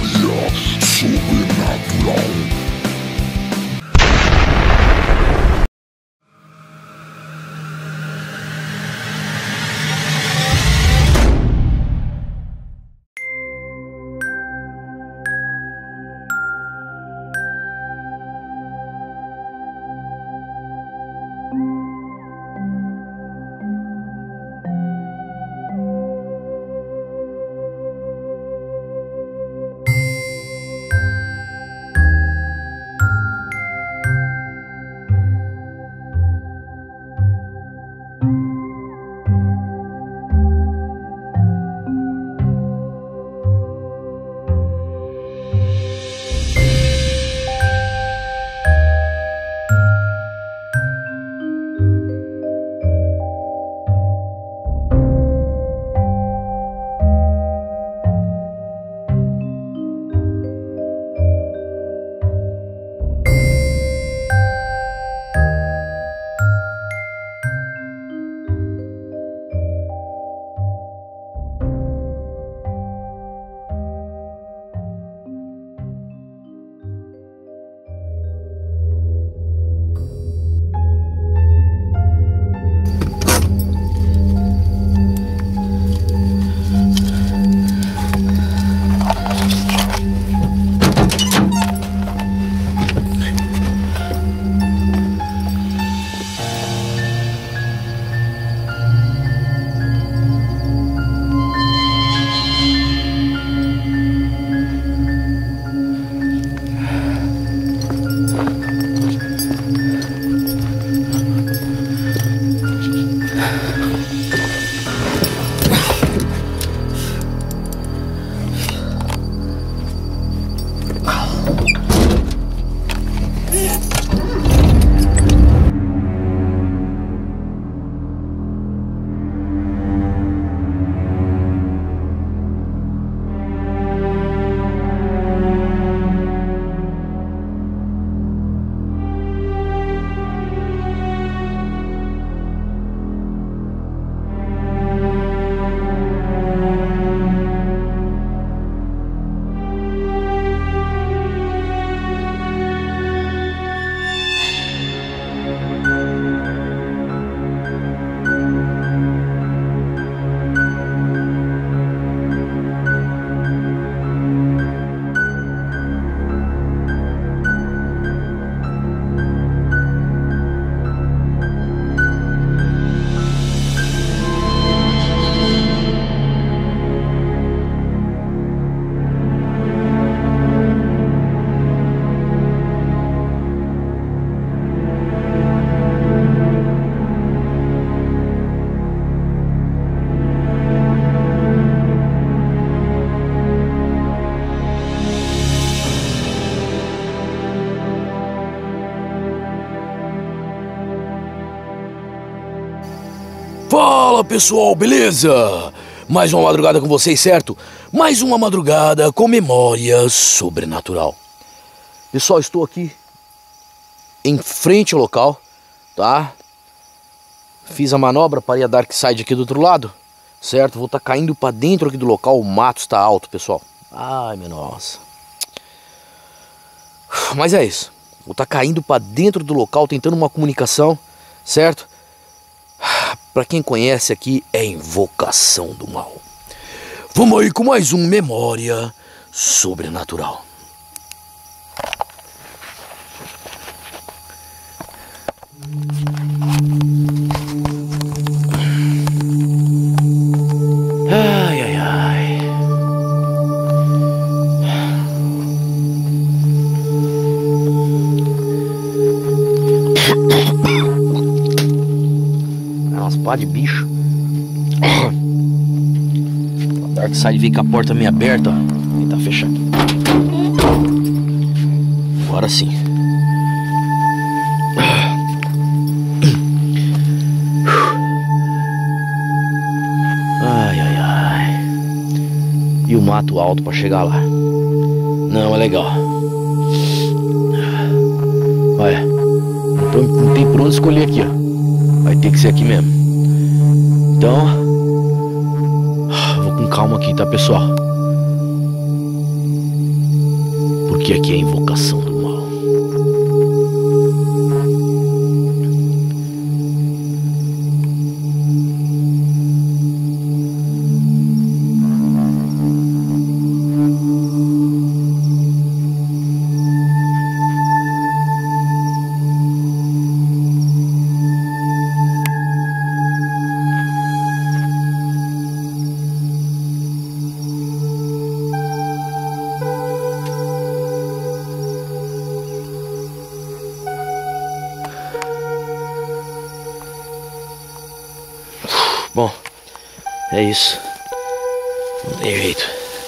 memória sobrenatural. Fala pessoal, beleza? Mais uma madrugada com vocês, certo? Mais uma madrugada com memória sobrenatural. Pessoal, estou aqui em frente ao local, tá? Fiz a manobra, parei a Dark Side aqui do outro lado, certo? Vou estar caindo para dentro aqui do local, o mato está alto, pessoal. Ai, minha nossa. Mas é isso. Vou estar caindo para dentro do local, tentando uma comunicação, certo? Para quem conhece aqui, é Invocação do Mal. Vamos aí com mais um Memória Sobrenatural. Ai, ai, ai. Umas pá de bicho. A Dark Side veio com a porta meio aberta, ó. E tá fechado. Agora sim. Ai, ai, ai. E o mato alto pra chegar lá. Não, é legal. Olha, não tem por onde escolher aqui, ó. Vai ter que ser aqui mesmo. Então, vou com calma aqui, tá, pessoal? que aqui é invocação do mal. Bom, é isso. Não tem jeito.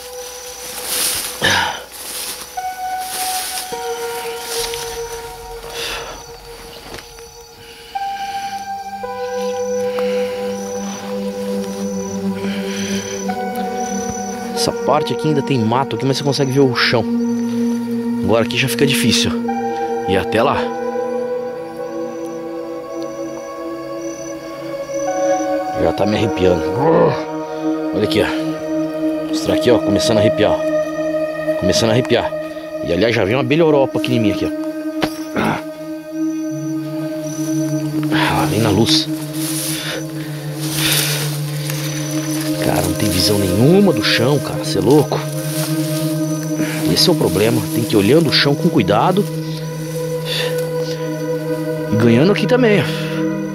Essa parte aqui ainda tem mato aqui, mas você consegue ver o chão. Agora aqui já fica difícil. E até lá. Já tá me arrepiando. Olha aqui, ó. Vou mostrar aqui, ó. Começando a arrepiar, ó. Começando a arrepiar. E aliás, já vem uma abelha europa aqui em mim, aqui, ó. Ela vem na luz. Cara, não tem visão nenhuma do chão, cara. Você é louco. Esse é o problema. Tem que ir olhando o chão com cuidado. E ganhando aqui também, ó.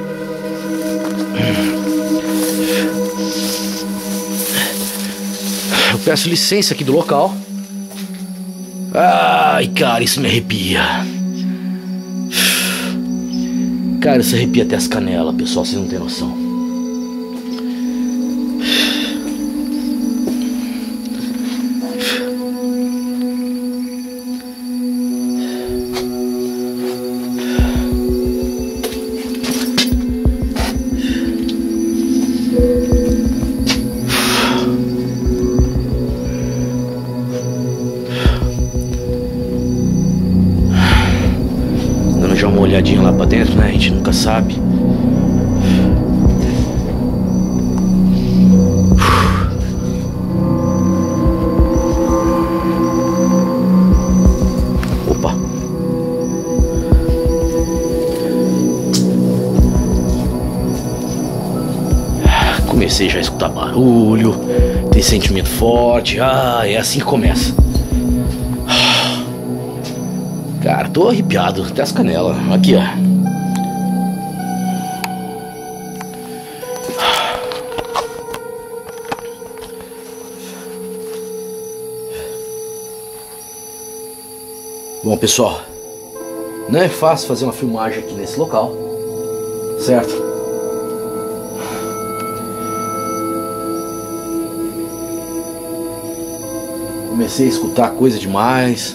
Eu peço licença aqui do local. Ai, cara, isso me arrepia. Cara, isso arrepia até as canelas, pessoal, vocês não tem noção. Já uma olhadinha lá pra dentro, né? A gente nunca sabe. Opa. Comecei já a escutar barulho, ter sentimento forte. Ah, é assim que começa. Cara, tô arrepiado até as canelas. Aqui, ó. Bom, pessoal, não é fácil fazer uma filmagem aqui nesse local, certo? Comecei a escutar coisa demais.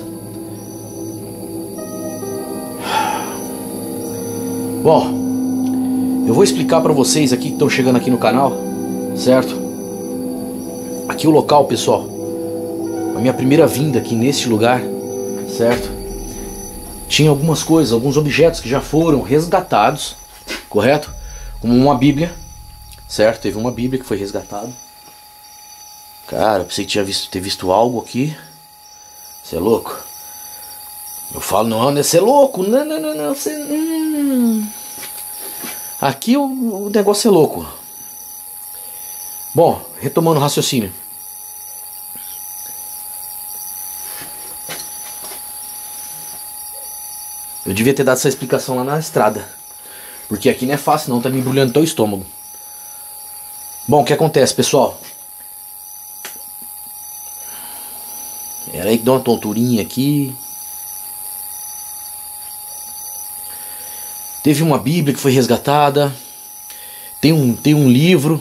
Bom, eu vou explicar para vocês aqui que estão chegando aqui no canal, certo? Aqui o local, pessoal, a minha primeira vinda aqui neste lugar, certo? Tinha algumas coisas, alguns objetos que já foram resgatados, correto? Como uma Bíblia, certo? Teve uma Bíblia que foi resgatada. Cara, eu pensei que tinha ter visto algo aqui. Você é louco? Eu falo, não, você é louco. Não, você... Aqui o negócio é louco. Bom, retomando o raciocínio. Eu devia ter dado essa explicação lá na estrada. Porque aqui não é fácil não, tá me embrulhando até o estômago. Bom, o que acontece, pessoal? Era aí que dá uma tonturinha aqui. Teve uma Bíblia que foi resgatada. Tem um livro.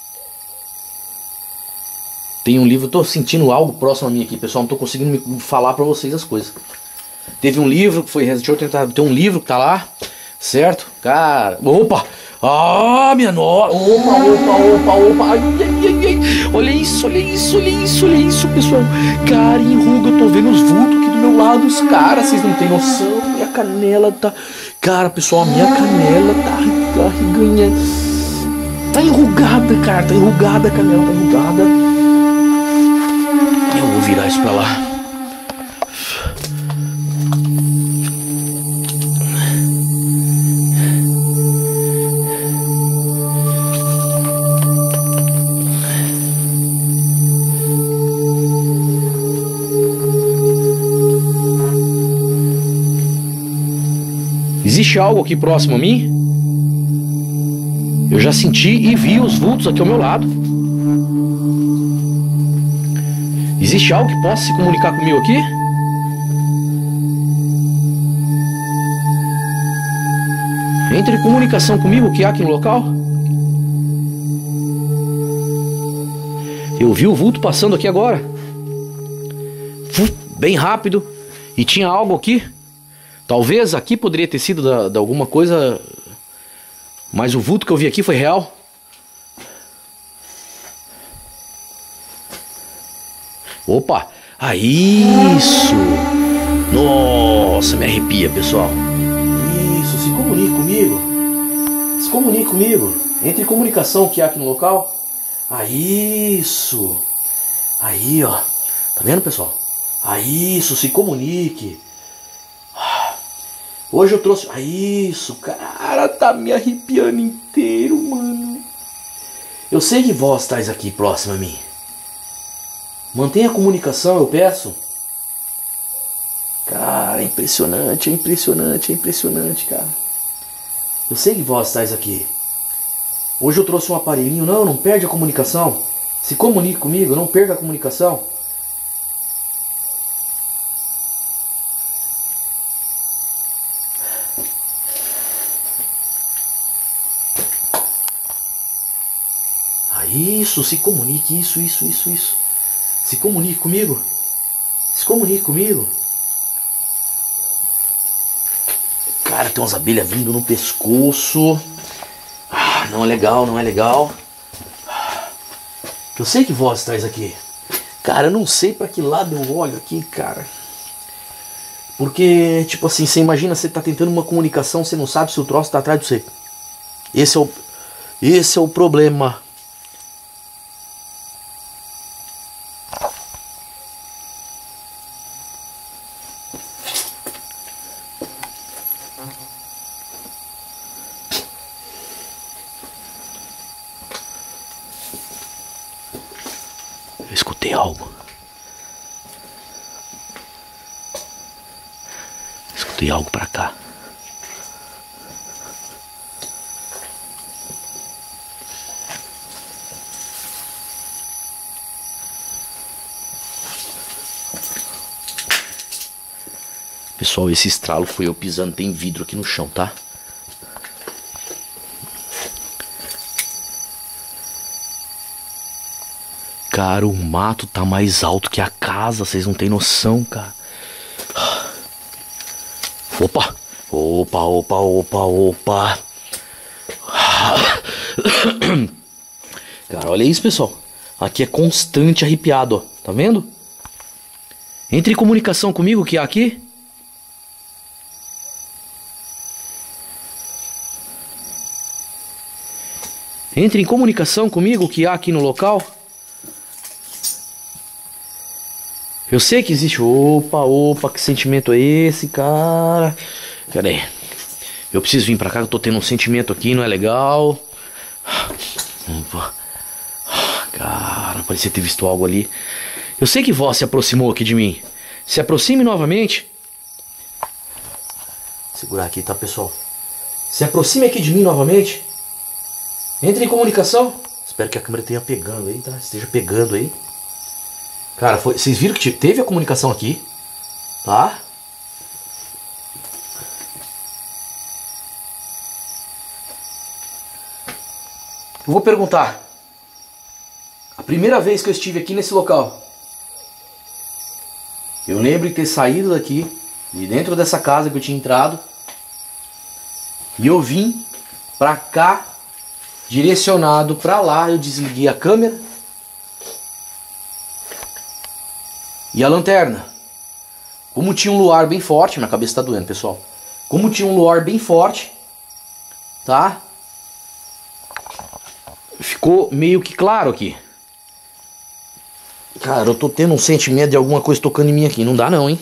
Tem um livro. Eu tô sentindo algo próximo a mim aqui, pessoal. Não tô conseguindo falar pra vocês as coisas. Teve um livro que foi... Deixa eu tentar... Tem um livro que tá lá. Certo? Cara... Opa! Ah, minha nossa! Opa! Ai. Olha isso, pessoal. Cara, enruga. Eu tô vendo os vultos aqui do meu lado. Os caras, vocês não tem noção. Minha canela tá... Cara, pessoal, a minha canela tá arreganhando. Tá enrugada, cara. Tá enrugada a canela, tá enrugada. Eu vou virar isso pra lá. Existe algo aqui próximo a mim? Eu já senti e vi os vultos aqui ao meu lado. Existe algo que possa se comunicar comigo aqui? Entre em comunicação comigo, o que há aqui no local? Eu vi o vulto passando aqui agora. Bem rápido. E tinha algo aqui. Talvez aqui poderia ter sido de alguma coisa. Mas o vulto que eu vi aqui foi real. Opa! Ah, isso! Nossa, me arrepia, pessoal. Isso, se comunique comigo. Se comunique comigo. Entre em comunicação que há aqui no local. Ah, isso! Aí, ó. Tá vendo, pessoal? Ah, isso, se comunique. Hoje eu trouxe... Ah, isso, cara, tá me arrepiando inteiro, mano. Eu sei que vós estáis aqui próximo a mim. Mantenha a comunicação, eu peço. Cara, é impressionante, é impressionante, é impressionante, cara. Eu sei que vós estáis aqui. Hoje eu trouxe um aparelhinho. Não perde a comunicação. Se comunique comigo, não perca a comunicação. Ah, isso, se comunique, isso. Se comunique comigo. Se comunique comigo. Cara, tem umas abelhas vindo no pescoço. Ah, não é legal, não é legal. Eu sei que vós estáis aqui. Cara, eu não sei pra que lado eu olho aqui, cara. Porque, tipo assim, você imagina, você tá tentando uma comunicação, você não sabe se o troço tá atrás de você. Esse é o problema. Eu escutei algo. Escutei algo pra cá. Pessoal, esse estralo foi eu pisando. Tem vidro aqui no chão, tá? Cara, o mato tá mais alto que a casa, vocês não tem noção, cara. Opa! Opa! Cara, olha isso, pessoal. Aqui é constante arrepiado, ó. Tá vendo? Entre em comunicação comigo, o que há aqui? Entre em comunicação comigo, o que há aqui no local? Eu sei que existe... Opa, que sentimento é esse, cara? Pera aí. Eu preciso vir pra cá, eu tô tendo um sentimento aqui, não é legal. Opa. Cara, parecia ter visto algo ali. Eu sei que vós se aproximou aqui de mim. Se aproxime novamente. Segurar aqui, tá, pessoal? Se aproxime aqui de mim novamente. Entre em comunicação. Espero que a câmera esteja pegando aí, tá? Esteja pegando aí. Cara, vocês viram que teve a comunicação aqui, tá? Eu vou perguntar. A primeira vez que eu estive aqui nesse local, eu lembro de ter saído daqui, de dentro dessa casa que eu tinha entrado, e eu vim pra cá, direcionado pra lá. Eu desliguei a câmera e a lanterna. Como tinha um luar bem forte, minha cabeça tá doendo, pessoal. Como tinha um luar bem forte, tá? Ficou meio que claro aqui. Cara, eu tô tendo um sentimento de alguma coisa tocando em mim aqui. Não dá não, hein?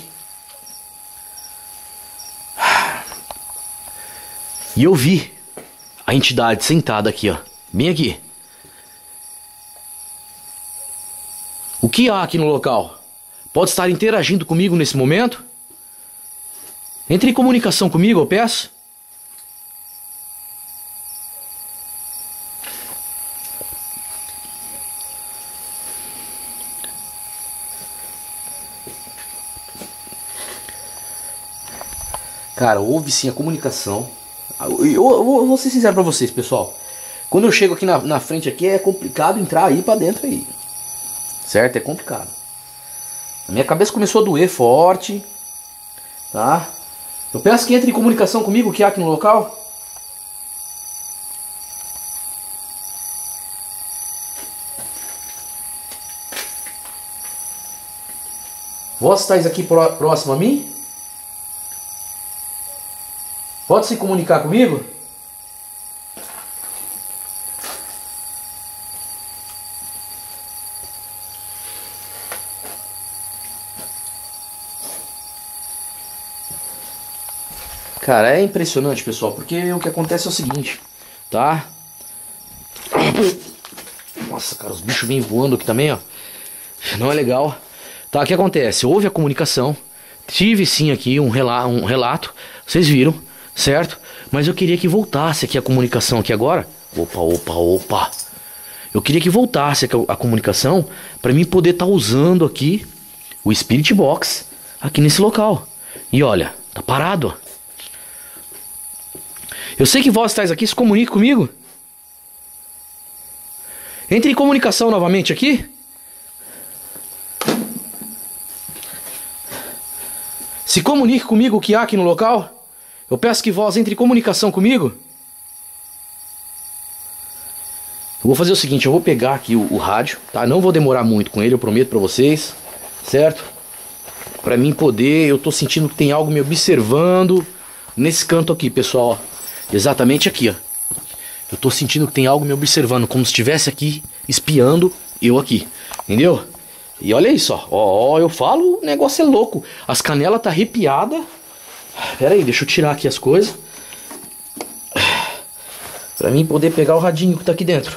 E eu vi a entidade sentada aqui, ó. Bem aqui. O que há aqui no local? Pode estar interagindo comigo nesse momento? Entre em comunicação comigo, eu peço. Cara, houve sim a comunicação. Eu vou ser sincero pra vocês, pessoal. Quando eu chego aqui na frente aqui, é complicado entrar aí pra dentro aí. Certo? É complicado. A minha cabeça começou a doer forte. Tá? Eu peço que entre em comunicação comigo, o que há aqui no local. Vós estáis aqui próximo a mim? Pode se comunicar comigo? Cara, é impressionante, pessoal, porque o que acontece é o seguinte, tá? Nossa, cara, os bichos vêm voando aqui também, ó. Não é legal. Tá, o que acontece? Houve a comunicação. Tive sim aqui um relato. Vocês viram, certo? Mas eu queria que voltasse aqui a comunicação aqui agora. Opa. Eu queria que voltasse aqui a comunicação para mim poder estar usando aqui o Spirit Box aqui nesse local. E olha, tá parado, ó. Eu sei que vós estáis aqui, se comunique comigo. Entre em comunicação novamente aqui. Se comunique comigo o que há aqui no local. Eu peço que vós entre em comunicação comigo. Eu vou fazer o seguinte, eu vou pegar aqui o rádio, tá? Não vou demorar muito com ele, eu prometo pra vocês, certo? Pra mim poder, eu tô sentindo que tem algo me observando nesse canto aqui, pessoal, ó. Exatamente aqui, ó. Eu tô sentindo que tem algo me observando, como se estivesse aqui, espiando eu aqui, entendeu? E olha isso, ó, eu falo, o negócio é louco. As canelas tá arrepiada. Pera aí, deixa eu tirar aqui as coisas. Pra mim poder pegar o radinho que tá aqui dentro.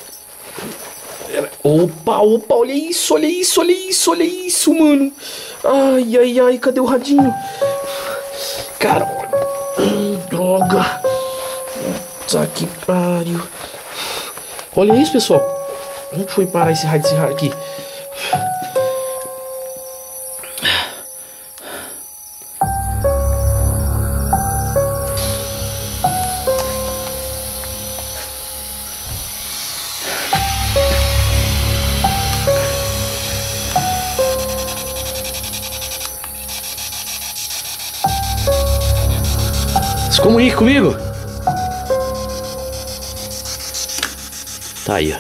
Opa, olha isso, mano. Ai, cadê o radinho? Cara, droga. Tá que pariu. Olha isso, pessoal. Onde foi parar esse raio aqui? Se comunique comigo. Tá aí, ó.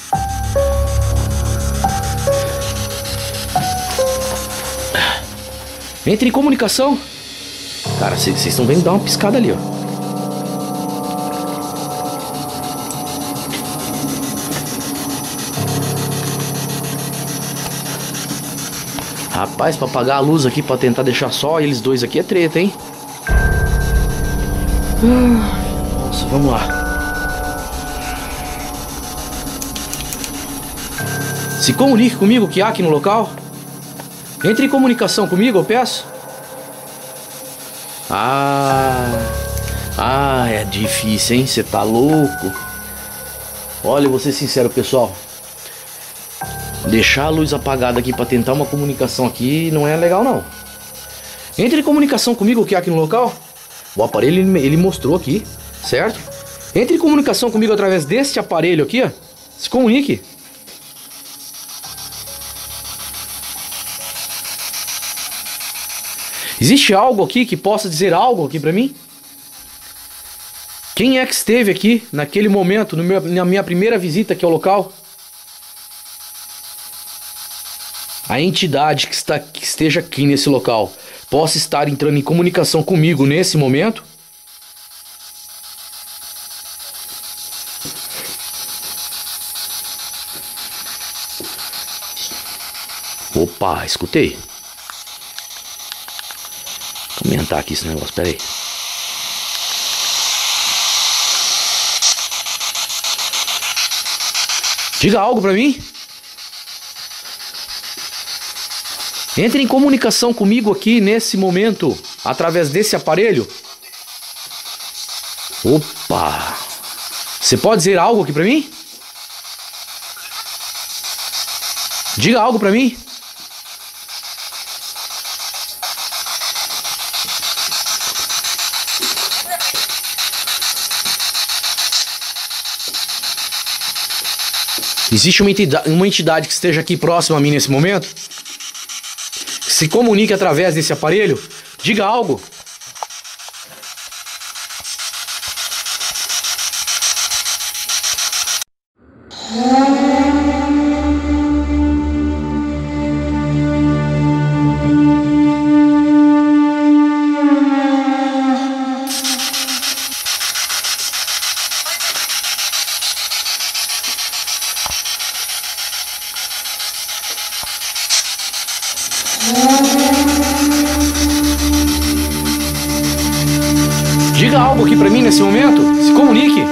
Entre em comunicação. Cara, vocês estão vendo dar uma piscada ali, ó. Rapaz, pra apagar a luz aqui, pra tentar deixar só eles dois aqui é treta, hein? Nossa, vamos lá. Se comunique comigo o que há aqui no local. Entre em comunicação comigo, eu peço. É difícil, hein? Você tá louco? Olha, eu vou ser sincero, pessoal. Deixar a luz apagada aqui pra tentar uma comunicação aqui não é legal, não. Entre em comunicação comigo o que há aqui no local. O aparelho ele mostrou aqui, certo? Entre em comunicação comigo através deste aparelho aqui, ó. Se comunique. Existe algo aqui que possa dizer algo aqui pra mim? Quem é que esteve aqui naquele momento, na minha primeira visita aqui ao local? A entidade que esteja aqui nesse local possa estar entrando em comunicação comigo nesse momento? Opa, escutei. Vou aumentar aqui esse negócio, pera aí. Diga algo pra mim. Entre em comunicação comigo aqui nesse momento, através desse aparelho. Opa! Você pode dizer algo aqui pra mim? Diga algo pra mim. Existe uma entidade que esteja aqui próxima a mim nesse momento? Se comunique através desse aparelho? Diga algo. Diga algo aqui pra mim nesse momento. Se comunique.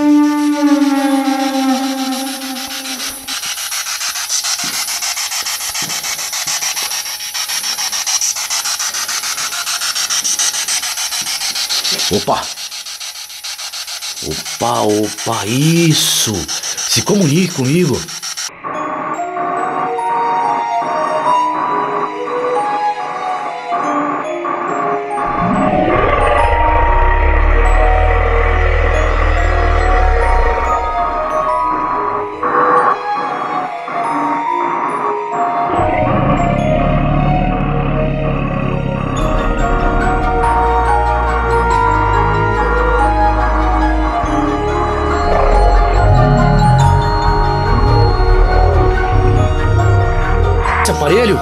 Opa! Opa, opa, isso! Se comunique comigo. Esse aparelho?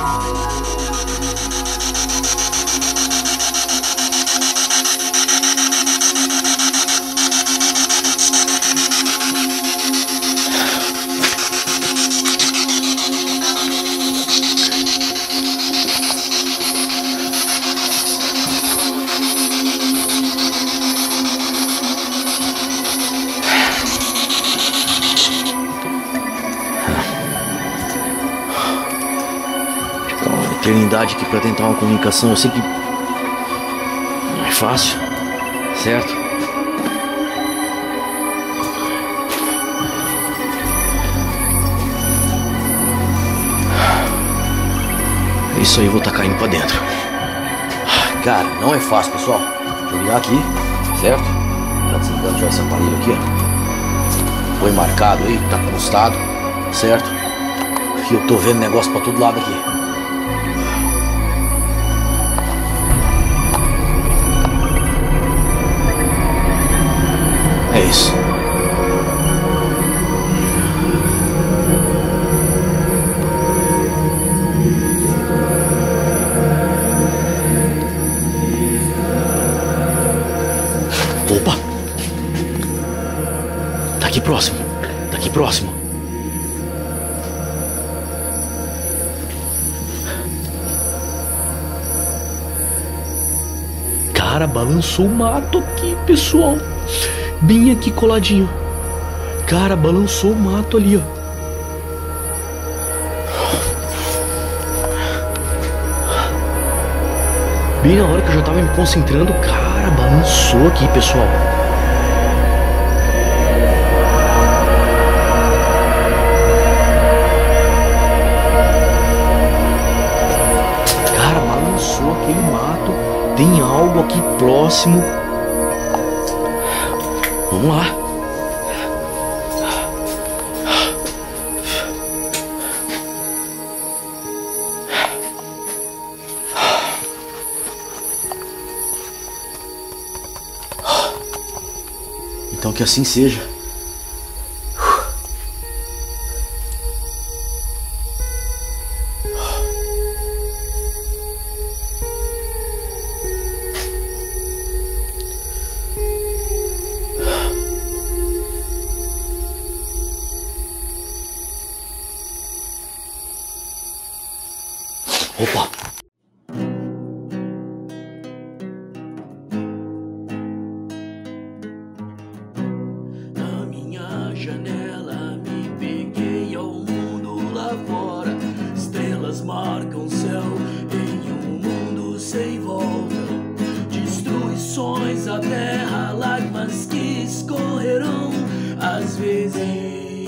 Eternidade aqui pra tentar uma comunicação. Eu sei que não é fácil, certo? É isso aí, eu vou estar caindo pra dentro. Cara, não é fácil, pessoal. Deixa eu ligar aqui, certo? Tá desligando já esse aparelho aqui, ó. Foi marcado aí, tá postado, certo? E eu tô vendo negócio pra todo lado aqui. É isso. Opa! Tá aqui próximo. Tá aqui próximo. Cara, balançou o mato aqui, pessoal. Bem aqui coladinho. Cara, balançou o mato ali, ó. Bem na hora que eu já tava me concentrando, cara, balançou aqui, pessoal. Cara, balançou aquele mato. Tem algo aqui próximo. Vamos lá. Então que assim seja. Opa! Na minha janela me peguei ao mundo lá fora. Estrelas marcam o céu em um mundo sem volta. Destruições à terra, lágrimas que escorrerão às vezes.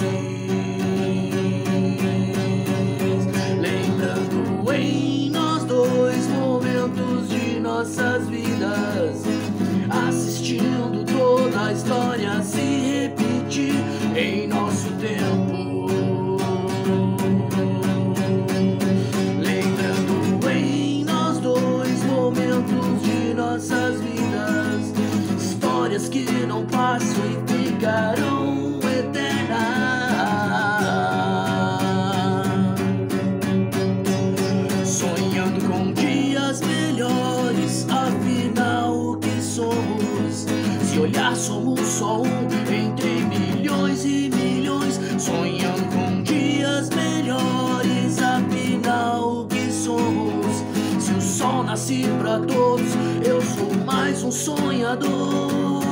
Em nós dois momentos de nossas vidas, assistindo toda a história se repetir em nosso tempo. somos só um entre milhões e milhões, sonhando com dias melhores. Afinal, o que somos? Se o sol nasce pra todos, eu sou mais um sonhador.